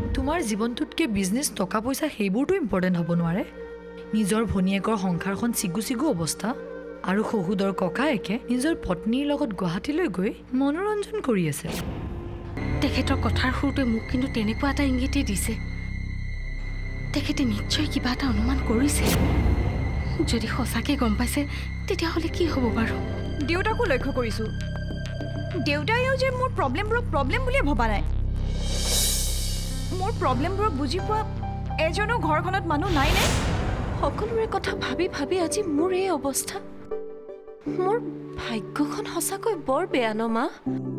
তোমাৰ জীৱনটোতকৈ বিজনেছ টকা পইচা সেইবোৰতো ইম্পৰ্টেণ্ট হ'ব নোৱাৰে নিজৰ ভনীয়েকৰ সংসাৰখন চিগু অৱস্থা আৰু শহুদৰ ককায়েকে নিজৰ পত্নীৰ লগত গুৱাহাটীলৈ গৈ মনোৰঞ্জন কৰি আছে তেখেতৰ কথাৰ সুৰটোৱে মোক কিন্তু তেনেকুৱা এটা ইংগিতেই দিছে তেখেতে নিশ্চয় কিবা এটা অনুমান কৰিছে যদি সঁচাকৈ গম পাইছে তেতিয়াহ'লে কি হ'ব বাৰু দেউতাকো লক্ষ্য কৰিছোঁ দেউতায়েও যে মোৰ প্ৰব্লেমবোৰক প্ৰব্লেম বুলিয়ে ভবা নাই মোৰ প্ৰব্লেমবোৰক বুজি পোৱা এজনো ঘৰখনত মানুহ নাই নে সকলোৰে কথা ভাবি ভাবি আজি মোৰ এই অৱস্থা মোৰ ভাগ্যখন সঁচাকৈ বৰ বেয়া ন মা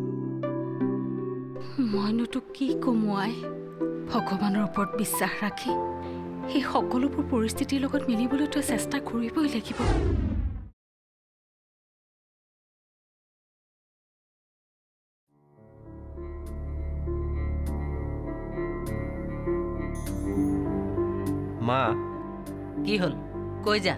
মইনোতো কি কমোৱাই ভগৱানৰ ওপৰত বিশ্বাস ৰাখি সেই সকলোবোৰ পৰিস্থিতিৰ লগত মিলিবলৈ তই চেষ্টা কৰিবই লাগিব মা কি হল কৈ যা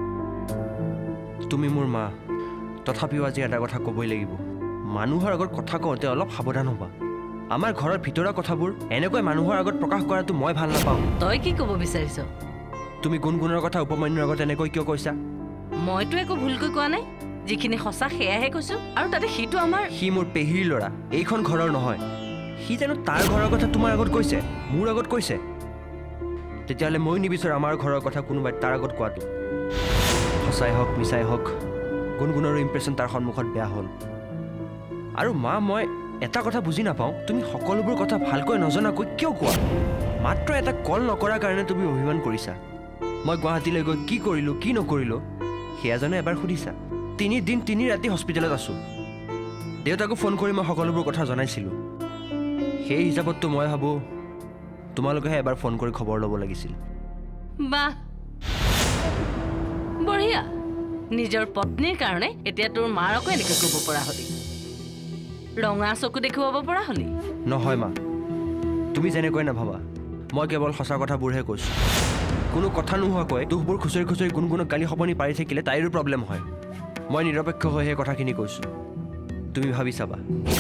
তুমি মোৰ মা তথাপিও আজি এটা কথা ক'বই লাগিব মানুহৰ আগত কথা কওঁতে অলপ সাৱধান হ'বা আমাৰ ঘৰৰ ভিতৰৰ কথাবোৰ এনেকৈ মানুহৰ আগত প্ৰকাশ কৰাটো মই ভাল নাপাওঁ তই কি ক'ব বিচাৰিছ তুমি গুণগুণৰ কথা উপমান্যৰ আগত এনেকৈ কিয় কৈছা মইতো একো ভুলকৈ কোৱা নাই যিখিনি সঁচা সেয়াহে কৈছো আৰু তাতে সিটো আমাৰ সি মোৰ পেহীৰ ল'ৰা এইখন ঘৰৰ নহয় সি জানো তাৰ ঘৰৰ কথা তোমাৰ আগত কৈছে মোৰ আগত কৈছে তেতিয়াহ'লে মই নিবিচাৰো আমাৰ ঘৰৰ কথা কোনোবাই তাৰ আগত কোৱাটো সঁচাই হওক মিছাই হওক গুণগুণৰ ইম্প্ৰেশ্যন তাৰ সন্মুখত বেয়া হ'ল আৰু মা মই এটা কথা বুজি নাপাওঁ তুমি সকলোবোৰ কথা ভালকৈ নজনাকৈ কিয় কোৱা মাত্ৰ এটা কল নকৰাৰ কাৰণে তুমি অভিমান কৰিছা মই গুৱাহাটীলৈ গৈ কি কৰিলোঁ কি নকৰিলোঁ সেয়া জানো এবাৰ সুধিছা 3 দিন 3 ৰাতি হস্পিটেলত আছোঁ দেউতাকো ফোন কৰি মই সকলোবোৰ কথা জনাইছিলোঁ সেই হিচাপততো মই ভাবোঁ তোমালোকেহে এবাৰ ফোন কৰি খবৰ ল'ব লাগিছিল বাহ বঢ়িয়া নিজৰ পত্নীৰ কাৰণে এতিয়া তোৰ মাৰকো এনেকৈ ক'ব পৰা হলি ৰঙা চকু দেখুৱাব পৰা হলি নহয় মা তুমি যেনেকৈ নাভাবা মই কেৱল সঁচা কথাবোৰহে কৈছোঁ কোনো কথা নোহোৱাকৈ দুখবোৰ খুচৰি খুচৰি গুণগুণক গালি সপনি পাৰি থাকিলে তাইৰো প্ৰব্লেম হয় মই নিৰপেক্ষ হৈ সেই কথাখিনি কৈছোঁ তুমি ভাবি চাবা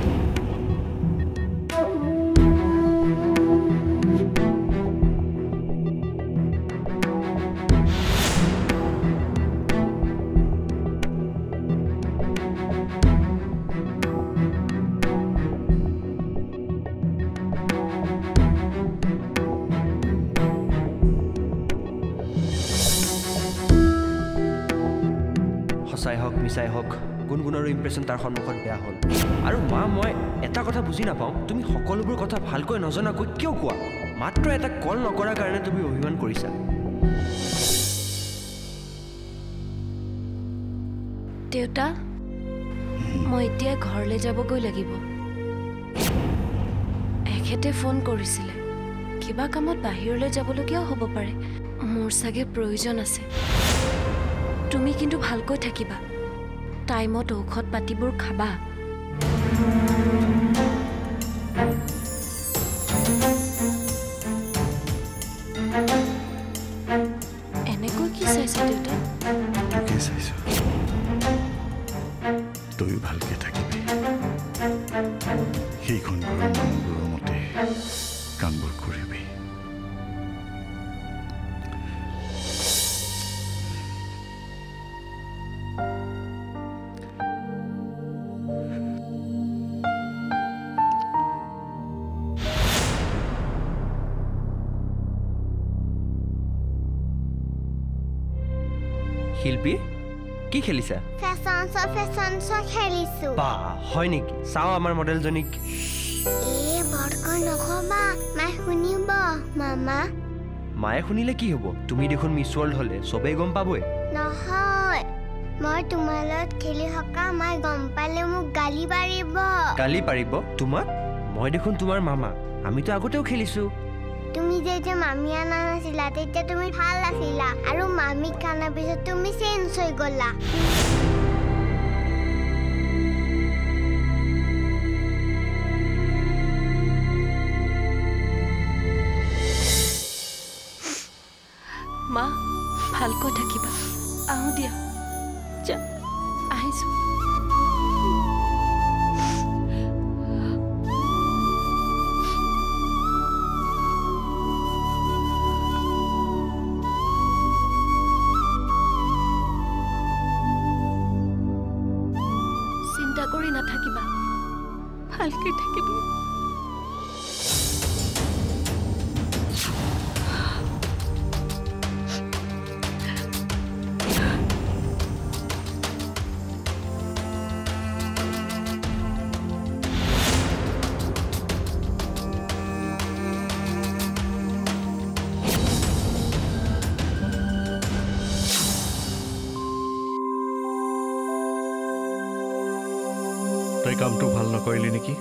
সঁচাই হওক মিছাই হওক গুণগুণৰ ইম্প্ৰেশ্যন তাৰ সন্মুখত বেয়া হ'ল আৰু মা মই এটা কথা বুজি নাপাওঁ তুমি সকলোবোৰ কথা ভালকৈ নজনাকৈ কিয় কোৱা মাত্ৰ এটা কল নকৰাৰ কাৰণে তুমি অভিমান কৰিছা দেউতা মই এতিয়া ঘৰলৈ যাবগৈ লাগিব এখেতে ফোন কৰিছিলে কিবা কামত বাহিৰলৈ যাবলগীয়াও হ'ব পাৰে মোৰ চাগে প্ৰয়োজন আছে তুমি কিন্তু ভালকৈ থাকিবা টাইমত ঔষধ পাতিবোৰ খাবা এনেকৈ কি চাইছা দেউতা তোকে চাইছো তই ভালকে থাকিবি সেইখন ঘৰৰ মানুহবোৰৰ মতে কামবোৰ কৰিবি শিল্পী কি খেলিছা ফেশনছ খেলিছো বা হয় নেকি চাও আমাৰ মডেলজনীক এ বৰকৈ নকবা মাই শুনিব মামা মায়ে শুনিলে কি হ'ব তুমি দেখোন মিছ ৱৰ্ল্ড হ'লে চবেই গম পাবই নহয় মই তোমাৰ লগত খেলি থকা মাই গম পালে মোক গালি পাৰিব তোমাক মই দেখোন তোমাৰ মামা আমিতো আগতেও খেলিছো তুমি যেতিয়া মামী আনা নাছিলা তেতিয়া তুমি ভাল আছিলা আৰু মামীক আনাৰ পিছত তুমি চেঞ্জ হৈ গ'লা মা ভালকৈ থাকিবা আহো দিয়া যা আহিছো কৰি নাথাকিবা ভালকৈ থাকিবি তই কামটো ভাল নকৰিলি নেকি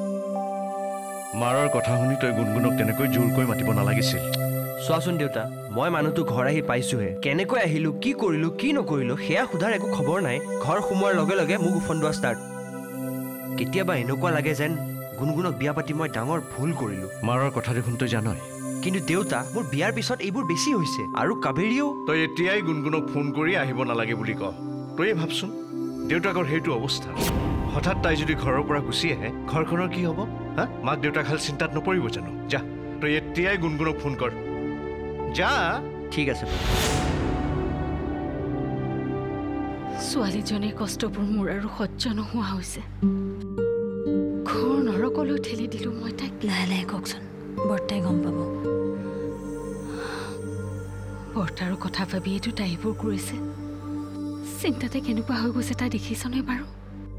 মাৰৰ কথা শুনি তই গুণগুণক তেনেকৈ জোৰকৈ মাতিব নালাগিছিল চোৱাচোন দেউতা মই মানুহটো ঘৰ আহি পাইছোহে কেনেকৈ আহিলো কি কৰিলো কি নকৰিলো সেয়া সোধাৰ একো খবৰ নাই ঘৰ সোমোৱাৰ লগে লগে মোক উফন্দোৱা ষ্টাৰ্ট কেতিয়াবা এনেকুৱা লাগে যেন গুণগুণক বিয়া পাতি মই ডাঙৰ ভুল কৰিলো মাৰৰ কথা দেখোন তই জানই কিন্তু দেউতা মোৰ বিয়াৰ পিছত এইবোৰ বেছি হৈছে আৰু কাবেৰীও তই এতিয়াই গুণগুণক ফোন কৰি আহিব নালাগে বুলি ক তই ভাবচোন দেউতাকৰ সেইটো অৱস্থা হঠাৎ তাই যদি ঘৰৰ পৰা গুচি আহে ঘৰখনৰ কি হ'ব হা মাক দেউতাক হাল চিন্তাত নপৰিব জানো যা তই এতিয়াই গুণগুণক ফোন কৰ যা ঠিক আছে ছোৱালীজনীৰ কষ্টবোৰ মোৰ আৰু সহ্য নোহোৱা হৈছে ঘৰ নৰকলৈ ঠেলি দিলোঁ মই তাইক লাহে লাহে কওকচোন বৰ্তাই গম পাব বৰ্তাৰো কথা ভাবিয়েতো তাই এইবোৰ কৰিছে চিন্তাতে কেনেকুৱা হৈ গৈছে তাই দেখিছনে বাৰু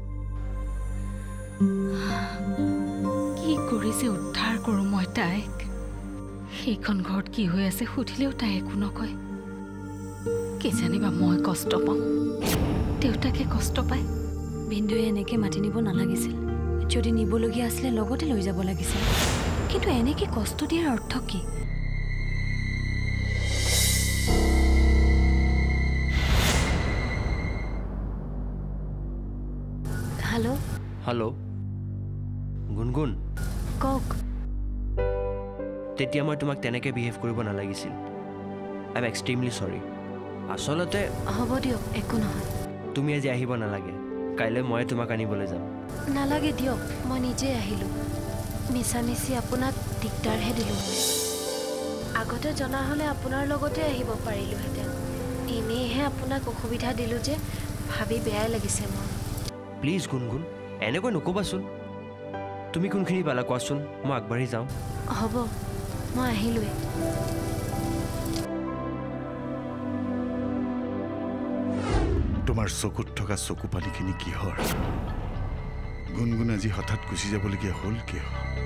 কি কৰিছে উদ্ধাৰ কৰোঁ মই তাইক সেইখন ঘৰত কি হৈ আছে সুধিলেও তাই একো নকয় কি জানিবা মই কষ্ট পাওঁ দেউতাকে কষ্ট পায় ভিন্দুৱে এনেকৈ মাতি নিব নালাগিছিল যদি নিবলগীয়া আছিলে লগতে লৈ যাব লাগিছিল কিন্তু এনেকৈ কষ্ট দিয়াৰ অৰ্থ কি হেল্ল' হেল্ল' গুণগুণ কওক তেতিয়া মই তোমাক তেনেকৈ বিহেভ কৰিব নালাগিছিল আই এম এক্সট্ৰিমলি চৰি আচলতে হ'ব দিয়ক একো নহয় তুমি আজি আহিব নালাগে কাইলৈ মই তোমাক আনিবলৈ যাম নালাগে দিয়ক মই নিজেই আহিলোঁ মিছামিছি আপোনাক দিগদাৰহে দিলোঁ আগতে জনা হ'লে আপোনাৰ লগতে আহিব পাৰিলোঁহেঁতেন এনেইহে আপোনাক অসুবিধা দিলোঁ যে ভাবি বেয়াই লাগিছে মোৰ প্লিজ গুণগুণ এনেকৈ নক'বাচোন তুমি কোনখিনি পালা কোৱাচোন মই আগবাঢ়ি যাওঁ হ'ব মই আহিলোঁৱে তোমাৰ চকুত থকা চকু পানীখিনি কিহৰ গুণগুণ আজি হঠাৎ গুচি যাবলগীয়া হ'ল কিয়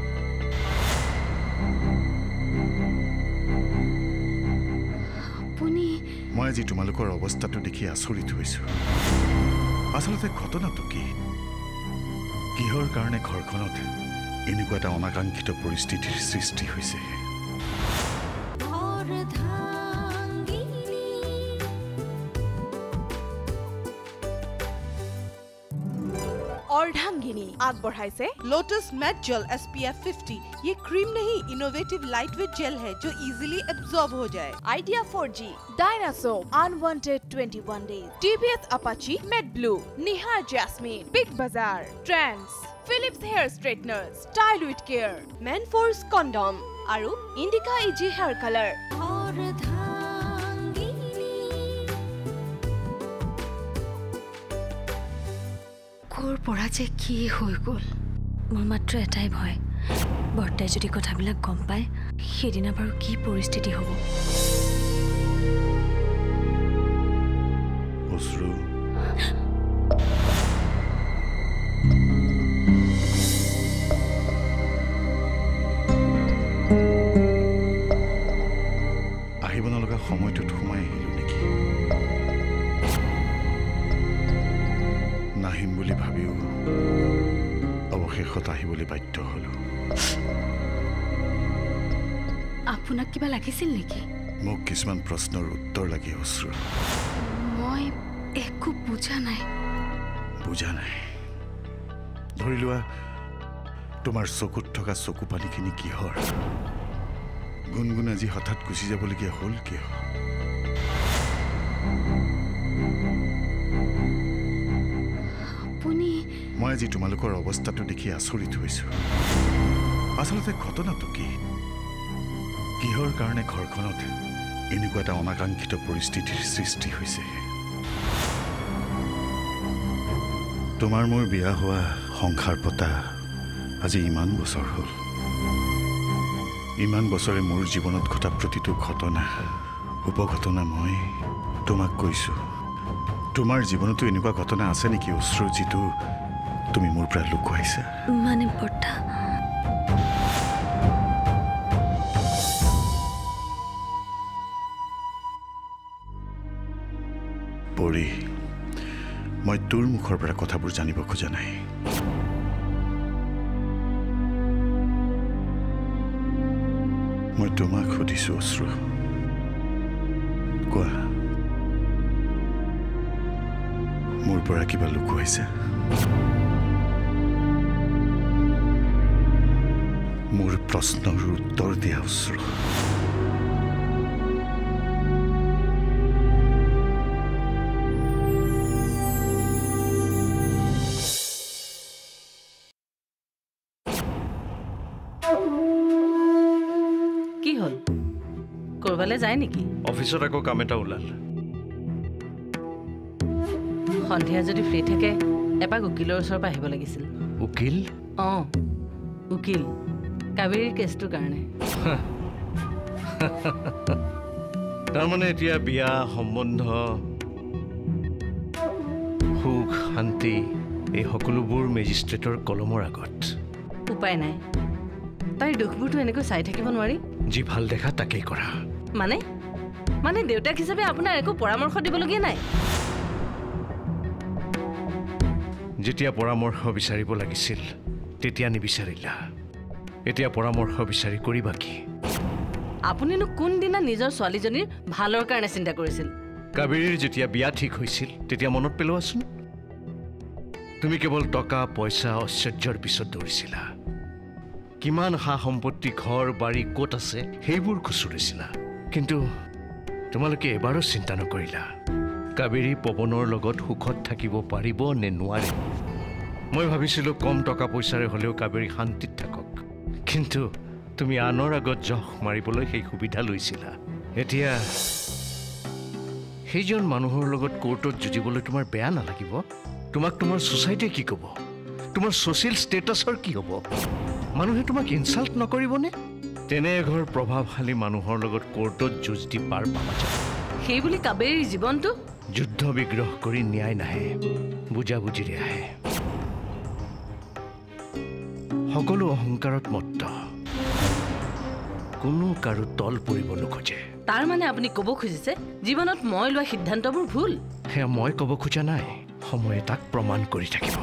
আপুনি মই আজি তোমালোকৰ অৱস্থাটো দেখি আচৰিত হৈছোঁ আচলতে ঘটনাটো কি কিহৰ কাৰণে ঘৰখনত এনেকুৱা এটা অনাকাংক্ষিত পৰিস্থিতিৰ সৃষ্টি হৈছে अर्धांगिनी आगबढ़ाइसे लोटस मैट जेल SPF 50 ये क्रीम नहीं इनोवेटिव लाइटवेट जेल है जो इजीली एब्जॉर्ब हो जाए Idea 4G dinosaur unwanted 21 days TVS Apache matte blue Nihar jasmine big bazaar trends Philips hair straightener style with care man force condom आरु Indica easy hair colour ক'ৰ পৰা যে কি হৈ গ'ল মোৰ মাত্ৰ এটাই ভয় বৰ্তাই যদি কথাবিলাক গম পায় সেইদিনা বাৰু কি পৰিস্থিতি হ'ব অশ্ৰু আহিব নলগা সময়টোত সোমাই আহিলো নেকি নাহিম বুলি ভাবিও অৱশেষত আহিবলৈ বাধ্য হলো আপোনাক কিবা লাগিছিল নেকি মোক কিছুমান প্ৰশ্নৰ উত্তৰ লাগে অশ্ৰু মই একো বুজা নাই ধৰি লোৱা তোমাৰ চকুত থকা চকু পানীখিনি কিহৰ গুণগুণ আজি হঠাৎ গুচি যাবলগীয়া হ'ল কিয় মই আজি তোমালোকৰ অৱস্থাটো দেখি আচৰিত হৈছোঁ আচলতে ঘটনাটো কি কিহৰ কাৰণে ঘৰখনত এনেকুৱা এটা অনাকাংক্ষিত পৰিস্থিতিৰ সৃষ্টি হৈছে তোমাৰ মোৰ বিয়া হোৱা সংসাৰ পতা আজি ইমান বছৰ হ'ল ইমান বছৰে মোৰ জীৱনত ঘটা প্ৰতিটো ঘটনা উপঘটনা মই তোমাক কৈছো তোমাৰ জীৱনতো এনেকুৱা ঘটনা আছে নেকি অশ্ৰু যিটো তুমি মোৰ পৰা লুকুৱাইছা মানে বৰ্তা পৰি মই তোৰ মুখৰ পৰা কথাবোৰ জানিব খোজা নাই মই তোমাক সুধিছো অশ্ৰু কোৱা মোৰ পৰা কিবা লুকুৱাইছা মোৰ প্ৰশ্নৰ উত্তৰ দিয়া অশ্ৰু কি হ'ল কৰবালে যায় নেকি অফিচত আকৌ কাম এটা ওলাল সন্ধিয়া যদি ফ্ৰী থাকে এপাক উকিলৰ ওচৰৰ পৰা আহিব লাগিছিল উকিল উকিল কাবেৰীৰ কেছটোৰ কাৰণে তাৰমানে এতিয়া বিয়া সম্বন্ধ সুখ শান্তি এই সকলোবোৰ মেজিষ্ট্ৰেটৰ কলমৰ আগত উপায় নাই তাইৰ দুখবোৰতো এনেকৈ চাই থাকিব নোৱাৰি যি ভাল দেখা তাকেই কৰা মানে মানে দেউতাক হিচাপে আপোনাৰ একো পৰামৰ্শ দিবলগীয়া নাই যেতিয়া পৰামৰ্শ বিচাৰিব লাগিছিল তেতিয়া নিবিচাৰিলা এতিয়া পৰামৰ্শ বিচাৰি কৰিবা কি আপুনিনো কোনদিনা নিজৰ ছোৱালীজনীৰ ভালৰ কাৰণে চিন্তা কৰিছিল কাবেৰীৰ যেতিয়া বিয়া ঠিক হৈছিল তেতিয়া মনত পেলোৱাচোন তুমি কেৱল টকা পইচা ঐশ্বৰ্যৰ পিছত দৌৰিছিলা কিমান সা সম্পত্তি ঘৰ বাৰী ক'ত আছে সেইবোৰ খুচুৰিছিলা কিন্তু তোমালোকে এবাৰো চিন্তা নকৰিলা কাবেৰী পৱনৰ লগত সুখত থাকিব পাৰিব নে নোৱাৰে মই ভাবিছিলোঁ কম টকা পইচাৰে হ'লেও কাবেৰী শান্তিত থাকক কিন্তু তুমি আনৰ আগত জখ মাৰিবলৈ সেই সুবিধা লৈছিলা এতিয়া সেইজন মানুহৰ লগত কোৰ্টত যুঁজিবলৈ তোমাৰ বেয়া নালাগিব তোমাক তোমাৰ ছ'চাইটিয়ে কি ক'ব তোমাৰ ছ'চিয়েল ষ্টেটাছৰ কি হ'ব মানুহে তোমাক ইনচাল্ট নকৰিবনে তেনে এঘৰ প্ৰভাৱশালী মানুহৰ লগত কোৰ্টত যুঁজ দি পাৰ পাবা সেই বুলি কাবেৰীৰ জীৱনটো যুদ্ধ বিগ্ৰহ কৰি ন্যায় নাহে বুজাবুজিৰে আহে সকলো অহংকাৰত মত্ত কোনো কাৰো তল পৰিব নোখোজে তাৰ মানে আপুনি ক'ব খুজিছে জীৱনত মই লোৱা সিদ্ধান্তবোৰ ভুল সেয়া মই ক'ব খোজা নাই সময়ে তাক প্ৰমাণ কৰি থাকিব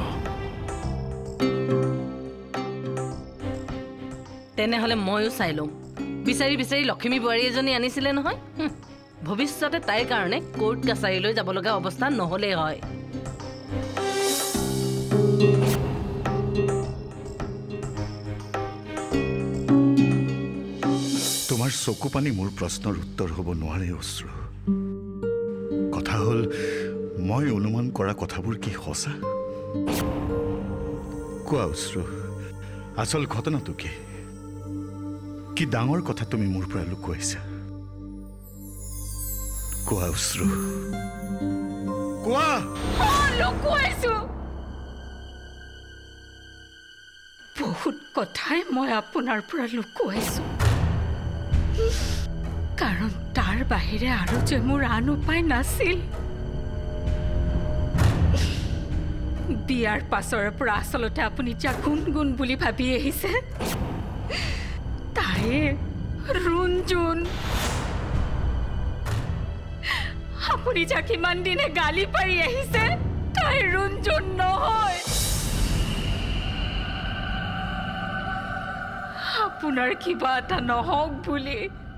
তেনেহ'লে ময়ো চাই ল'ম বিচাৰি বিচাৰি লক্ষ্মী বোৱাৰী এজনী আনিছিলে নহয় ভৱিষ্যতে তাইৰ কাৰণে কোৰ্ট কাছাৰীলৈ যাব লগা অৱস্থা নহ'লেই হয় তোমাৰ চকু পানী মোৰ প্ৰশ্নৰ উত্তৰ হ'ব নোৱাৰে অশ্ৰু কথা হ'ল মই অনুমান কৰা কথাবোৰ কি সঁচা কোৱা অশ্ৰু আচল ঘটনাটো কি কি ডাঙৰ কথা তুমি মোৰ পৰা লুকুৱাইছা কোৱা অশ্ৰু কোৱা লুকুৱাইছো বহুত কথাই মই আপোনাৰ পৰা লুকুৱাইছো কাৰণ তাৰ বাহিৰে আৰু যে মোৰ আন উপায় নাছিল বিয়াৰ পাছৰে পৰা আচলতে আপুনি যা গুণগুণ বুলি ভাবি আহিছে তাই ৰুণজুন আপুনি যাক ইমান দিনে গালি পাৰি আহিছে তাই ৰুণজুন নহয় আপোনাৰ কিবা এটা নহওক বুলি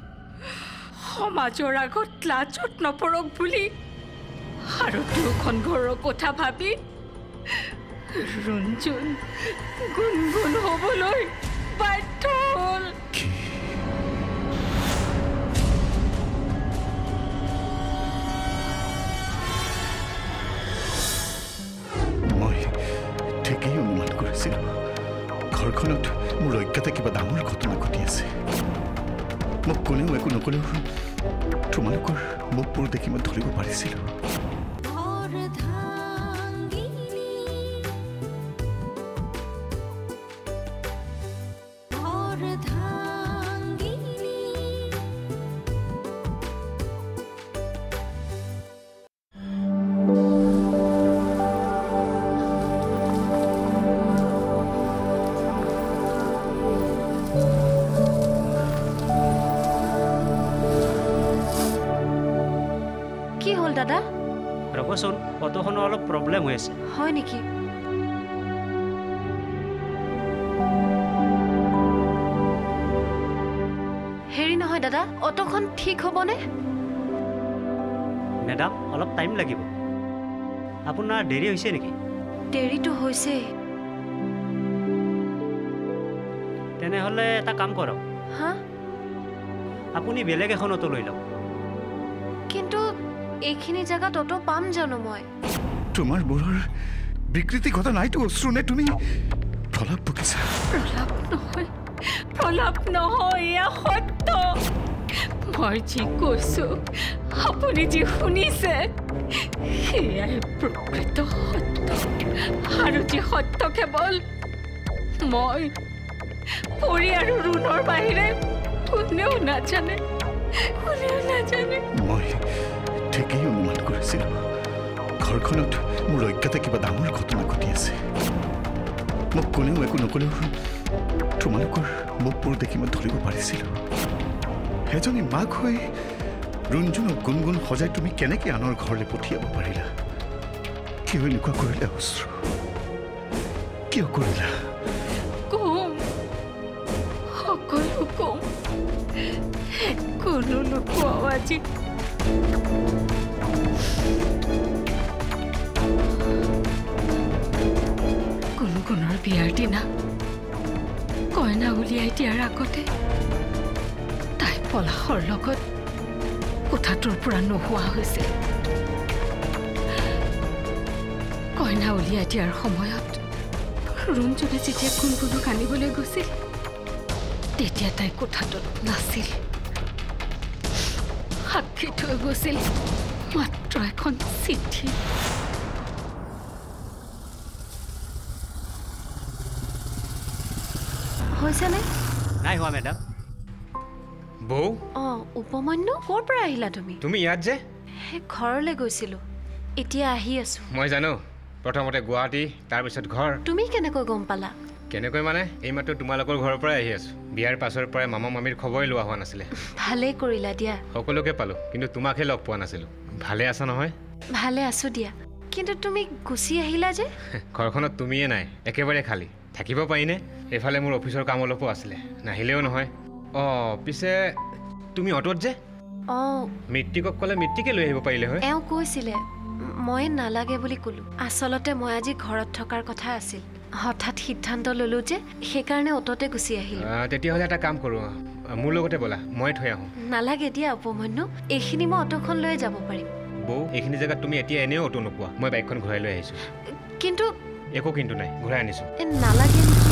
সমাজৰ আগত লাজত নপৰক বুলি আৰু দুখন ঘৰৰ কথা ভাবি ৰুণজুন গুণগুণ হ'বলৈ বাধ্য হ'ল মই ঠিকেই অনুমান কৰিছিলোঁ ঘৰখনত মোৰ অজ্ঞাতে কিবা ডাঙৰ ঘটনা ঘটি আছে মোক কোনেও একো নকলেও তোমালোকৰ মুখবোৰ দেখি মই ধৰিব পাৰিছিলোঁ দাদা ৰবচোন অটোখনৰ অলপ প্ৰব্লেম হৈ আছে হয় নেকি হেৰি নহয় দাদা অটোখন ঠিক হ'বনে মেডাম অলপ টাইম লাগিব আপোনাৰ দেৰি হৈছে নেকি দেৰিটো হৈছে তেনেহ'লে এটা কাম কৰক হা আপুনি বেলেগ এখন অটো লৈ লওক কিন্তু এইখিনি জায়গাত অটো পাম জানো মই তোমাৰ বোৰৰ বিকৃতি কথা নাইতো অশ্ৰুনে তুমি প্ৰলাপ বকিছা প্ৰলাপ নহয় এয়া সত্য মই যি কৈছো আপুনি যি শুনিছে সেয়াই প্ৰকৃত সত্য আৰু যি সত্য কেৱল মই পৰি আৰু ৰুণৰ বাহিৰে কোনেও নাজানে মই ঠিকেই অনুমান কৰিছিলো ঘৰখনত মোৰ অজ্ঞাতে কিবা ডাঙৰ ঘটনা ঘটি আছে মোক কোনেও একো নকলেও তোমালোকৰ মুখবোৰ দেখি মই ধৰিব পাৰিছিলো এজনী মাক হৈ ৰুণজুনক গুণগুণ সজাই তুমি কেনেকৈ আনৰ ঘৰলৈ পঠিয়াব পাৰিলা কিয় এনেকুৱা কৰিলা অশ্ৰু কিয় কৰিলা সকলো কম কোনো নোকোৱাও আজি গুণগুণৰ বিয়াৰ দিনা কইনা উলিয়াই দিয়াৰ আগতে তাই পলাশৰ লগত কোঠাটোৰ পৰা নোহোৱা হৈছিল কইনা উলিয়াই দিয়াৰ সময়ত ৰুণজুনে যেতিয়া গুণগুণক আনিবলৈ গৈছিল তেতিয়া তাই কোঠাটোত নাছিল সাক্ষী থৈ গৈছিল মাত্ৰ এখন চিঠি হৈছেনে নাই হোৱা মেডাম বৌ উপমান্যু ক'ৰ পৰা আহিলা তুমি ইয়াত যে ঘৰলৈ গৈছিলো এতিয়া আহি আছো মই জানো প্ৰথমতে গুৱাহাটী তাৰপিছত ঘৰ তুমি কেনেকৈ গম পালা কেনেকৈ মানে এইমাত্ৰ তোমালোকৰ ঘৰৰ পৰাই আহি আছো বিয়াৰ পাছৰ পৰাই মামা মামীৰ খবৰে লোৱা হোৱা নাছিলে ভালেই কৰিলা দিয়া সকলোকে পালো কিন্তু তোমাকহে লগ পোৱা নাছিলো ভালে আছা নহয় ভালে আছো দিয়া কিন্তু তুমি গুচি আহিলা যে ঘৰখনত তুমিয়ে নাই একেবাৰে খালী থাকিব পাৰিনে এফালে মোৰ অফিচৰ কাম অলপো আছিলে নাহিলেও নহয় পিছে তুমি অটোত যে মিত্ৰিকক ক'লে মিত্ৰিকে লৈ আহিব পাৰিলে হয় এওঁ কৈছিলে মই নালাগে বুলি ক'লো আচলতে মই আজি ঘৰত থকাৰ কথা আছিল হঠাৎ সিদ্ধান্ত ললো যে সেইকাৰণে অটোতে গুচি আহিলো তেতিয়াহ'লে এটা কাম কৰোঁ মোৰ লগতে ব'লা মই থৈ আহোঁ নালাগে দিয়া উপমান্যু এইখিনি মই অটোখন লৈ যাব পাৰিম বৌ এইখিনি জেগাত তুমি এতিয়া এনেও অটো নোপোৱা মই বাইকখন ঘূৰাই লৈ আহিছোঁ কিন্তু একো কিন্তু নাই ঘূৰাই আনিছোঁ নালাগে নেকি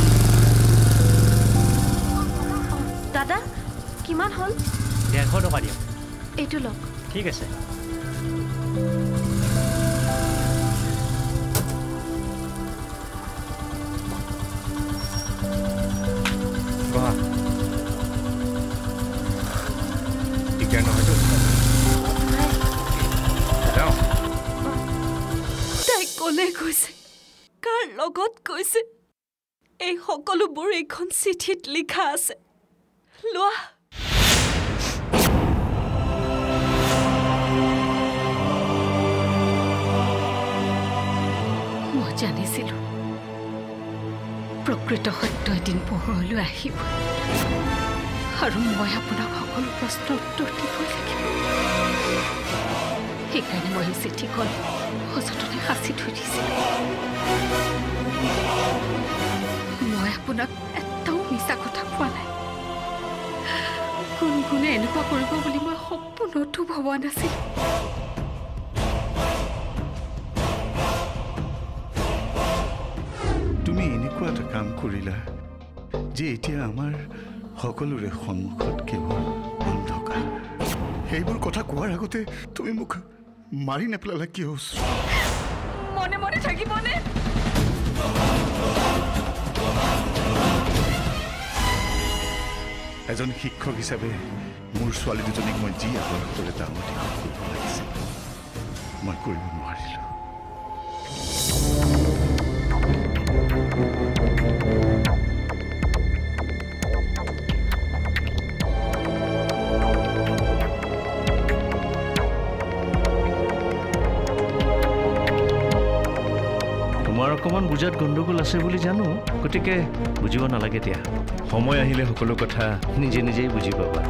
দাদা কিমান হ'ল 150 টকা দিয়ক এইটো লওক ঠিক আছে বহা দিগদাৰ নহয়তো যাওঁ তাই ক'লে কৈছে কাৰ লগত কৈছে এই সকলোবোৰ এইখন চিঠিত লিখা আছে লোৱা মই জানিছিলো প্ৰকৃত সত্য এদিন পোহৰলৈ আহিব আৰু মই আপোনাক সকলো প্ৰশ্নৰ উত্তৰ দিবই লাগিব সেইকাৰণে মই এই চিঠিখন সযতনে সাঁচি থৈ দিছিলোঁ মই আপোনাক এটাও মিছা কথা কোৱা নাই গুণগুণে এনেকুৱা কৰিব বুলি মই সপোনতো ভবা নাছিলোঁ তুমি এনেকুৱা এটা কাম কৰিলা যে এতিয়া আমাৰ সকলোৰে সন্মুখত কেৱল অন্ধকাৰ সেইবোৰ কথা কোৱাৰ আগতে তুমি মোক মাৰি নেপেলালা কিয় মনে মনে থাকিবনে এজন শিক্ষক হিচাপে মোৰ ছোৱালী দুজনীক মই যি আদৰ্শৰে ডাঙৰ দীঘল কৰিব লাগিছিল মই কৰিব নোৱাৰিলোঁ বিৰাট গণ্ডগোল আছে বুলি জানো গতিকে বুজিব নালাগে দিয়া সময় আহিলে সকলো কথা নিজে নিজেই বুজি পাবা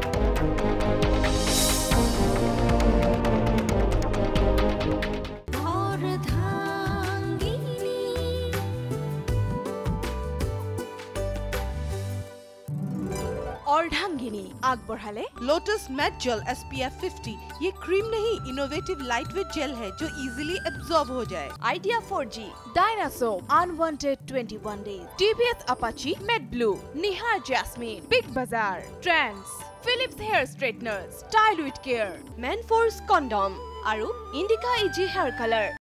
अर्धांगिनी आगबढ़ाले लोटस मैट जेल SPF 50 ये क्रीम नहीं इनोवेटिव लाइटवेट जेल है जो इजीली एब्जॉर्ब हो जाए Idea 4G dinosaur unwanted 21 days TVS Apache matte blue Nihar jasmine big bazaar trends Philips hair straightener style with care man force condom और Indica easy hair colour